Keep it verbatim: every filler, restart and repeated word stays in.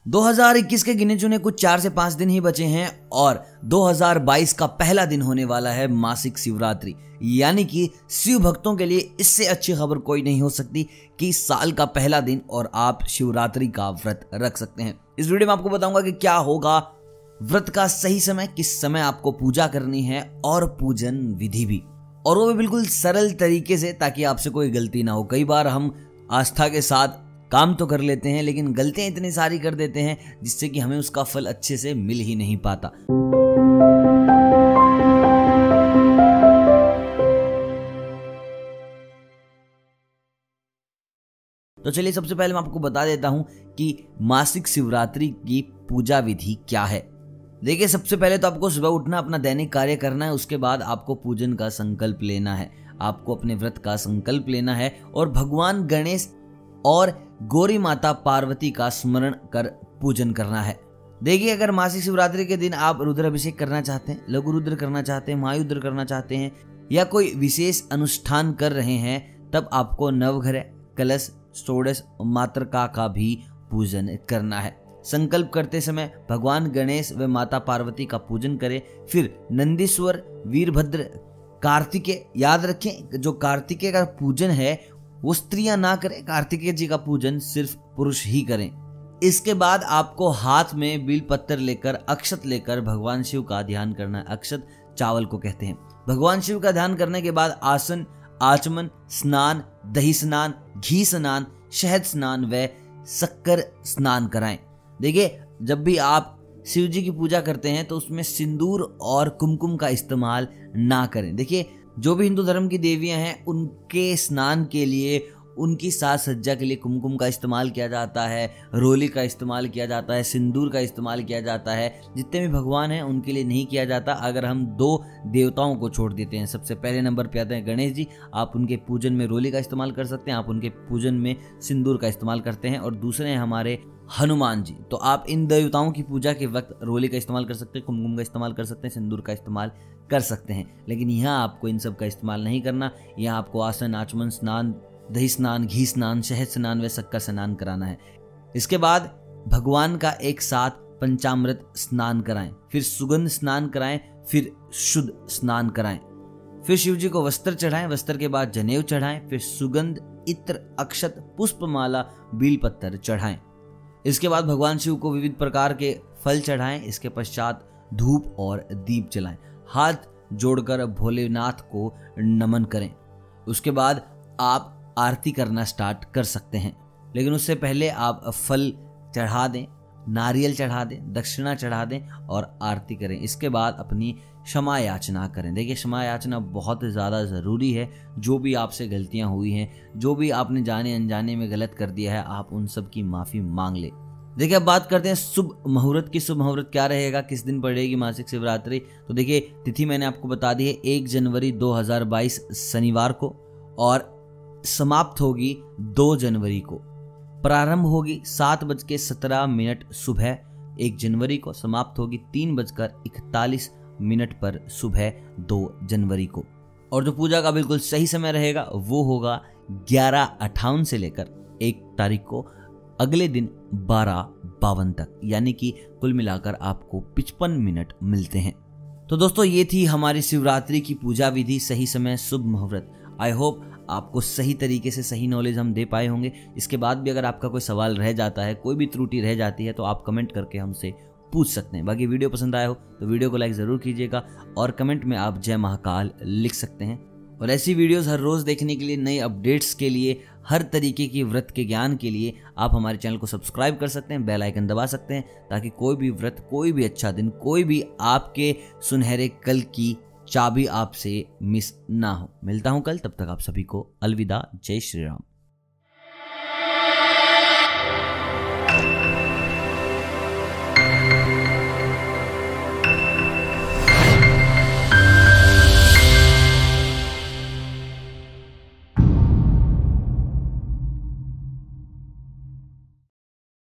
दो हज़ार इक्कीस के गिने चुने कुछ चार से पांच दिन ही बचे हैं और दो हज़ार बाईस का पहला दिन होने वाला है मासिक शिवरात्रि, यानी कि शिव भक्तों के लिए इससे अच्छी खबर कोई नहीं हो सकती कि साल का पहला दिन और आप शिवरात्रि का व्रत रख सकते हैं। इस वीडियो में आपको बताऊंगा कि क्या होगा, व्रत का सही समय, किस समय आपको पूजा करनी है और पूजन विधि भी, और वो भी बिल्कुल सरल तरीके से, ताकि आपसे कोई गलती ना हो। कई बार हम आस्था के साथ काम तो कर लेते हैं लेकिन गलतियां इतनी सारी कर देते हैं जिससे कि हमें उसका फल अच्छे से मिल ही नहीं पाता। तो चलिए सबसे पहले मैं आपको बता देता हूं कि मासिक शिवरात्रि की पूजा विधि क्या है। देखिए, सबसे पहले तो आपको सुबह उठना, अपना दैनिक कार्य करना है। उसके बाद आपको पूजन का संकल्प लेना है, आपको अपने व्रत का संकल्प लेना है और भगवान गणेश और गौरी माता पार्वती का स्मरण कर पूजन करना है। देखिए, अगर मासिक शिवरात्रि के दिन आप रुद्राभिषेक करना चाहते हैं, लघु रुद्र करना चाहते हैं, महारुद्र करना चाहते हैं या कोई विशेष अनुष्ठान कर रहे हैं, तब आपको नवग्रह, कलश, षोडश मातृका का भी पूजन करना है। संकल्प करते समय भगवान गणेश व माता पार्वती का पूजन करें, फिर नंदीश्वर, वीरभद्र, कार्तिकेय। याद रखें, जो कार्तिकेय का पूजन है वो स्त्रियां ना करें, कार्तिकेय जी का पूजन सिर्फ पुरुष ही करें। इसके बाद आपको हाथ में बिल पत्थर लेकर, अक्षत लेकर भगवान शिव का ध्यान करना है। अक्षत चावल को कहते हैं। भगवान शिव का ध्यान करने के बाद आसन, आचमन, स्नान, दही स्नान, घी स्नान, शहद स्नान व शक्कर स्नान कराएं। देखिए, जब भी आप शिव जी की पूजा करते हैं तो उसमें सिंदूर और कुमकुम का इस्तेमाल ना करें। देखिए, जो भी हिंदू धर्म की देवियां हैं उनके स्नान के लिए, उनकी साज सज्जा के लिए कुमकुम का इस्तेमाल किया जाता है, रोली का इस्तेमाल किया जाता है, सिंदूर का इस्तेमाल किया जाता है। जितने भी भगवान हैं उनके लिए नहीं किया जाता। अगर हम दो देवताओं को छोड़ देते हैं, सबसे पहले नंबर पे आते हैं गणेश जी, आप उनके पूजन में रोली का इस्तेमाल कर सकते हैं, आप उनके पूजन में सिंदूर का इस्तेमाल करते हैं। और दूसरे हैं हमारे हनुमान जी, तो आप इन देवताओं की पूजा के वक्त रोली का इस्तेमाल कर सकते हैं, कुमकुम का इस्तेमाल कर सकते हैं, सिंदूर का इस्तेमाल कर सकते हैं। लेकिन यहाँ आपको इन सब का इस्तेमाल नहीं करना। यहाँ आपको आसन, आचमन, स्नान, दही स्नान, घी स्नान, शहद स्नान व शक्कर स्नान कराना है। इसके बाद भगवान का एक साथ पंचामृत स्नान कराएं, फिर सुगंध स्नान कराएं, फिर शुद्ध स्नान कराएं, फिर शिव जी को वस्त्र चढ़ाएं, वस्त्र के बाद जनेऊ चढ़ाएं, फिर सुगंध, इत्र, अक्षत, पुष्पमाला, बेलपत्र चढ़ाएं। इसके बाद भगवान शिव को विविध प्रकार के फल चढ़ाएं। इसके पश्चात धूप और दीप जलाएं, हाथ जोड़कर भोलेनाथ को नमन करें। उसके बाद आप आरती करना स्टार्ट कर सकते हैं, लेकिन उससे पहले आप फल चढ़ा दें, नारियल चढ़ा दें, दक्षिणा चढ़ा दें और आरती करें। इसके बाद अपनी क्षमा याचना करें। देखिए, क्षमा याचना बहुत ज़्यादा ज़रूरी है। जो भी आपसे गलतियां हुई हैं, जो भी आपने जाने अनजाने में गलत कर दिया है, आप उन सब की माफ़ी मांग ले। देखिए, अब बात करते हैं शुभ मुहूर्त की। शुभ मुहूर्त क्या रहेगा, किस दिन पड़ेगी मासिक शिवरात्रि। तो देखिए, तिथि मैंने आपको बता दी है, एक जनवरी दो हज़ार बाईस शनिवार को, और समाप्त होगी दो जनवरी को। प्रारंभ होगी सात बज के सत्रह मिनट सुबह एक जनवरी को, समाप्त होगी तीन बजकर इकतालीस मिनट पर सुबह दो जनवरी को। और जो पूजा का बिल्कुल सही समय रहेगा वो होगा ग्यारह अट्ठावन से लेकर एक तारीख को अगले दिन बारह बावन तक, यानी कि कुल मिलाकर आपको पचपन मिनट मिलते हैं। तो दोस्तों, ये थी हमारी शिवरात्रि की पूजा विधि, सही समय, शुभ मुहूर्त। आई होप आपको सही तरीके से सही नॉलेज हम दे पाए होंगे। इसके बाद भी अगर आपका कोई सवाल रह जाता है, कोई भी त्रुटि रह जाती है, तो आप कमेंट करके हमसे पूछ सकते हैं। बाकी वीडियो पसंद आया हो तो वीडियो को लाइक ज़रूर कीजिएगा और कमेंट में आप जय महाकाल लिख सकते हैं। और ऐसी वीडियोस हर रोज़ देखने के लिए, नए अपडेट्स के लिए, हर तरीके की व्रत के ज्ञान के लिए आप हमारे चैनल को सब्सक्राइब कर सकते हैं, बेल आइकन दबा सकते हैं, ताकि कोई भी व्रत, कोई भी अच्छा दिन, कोई भी आपके सुनहरे कल की चाबी आपसे मिस ना हो। मिलता हूं कल, तब तक आप सभी को अलविदा। जय श्री राम।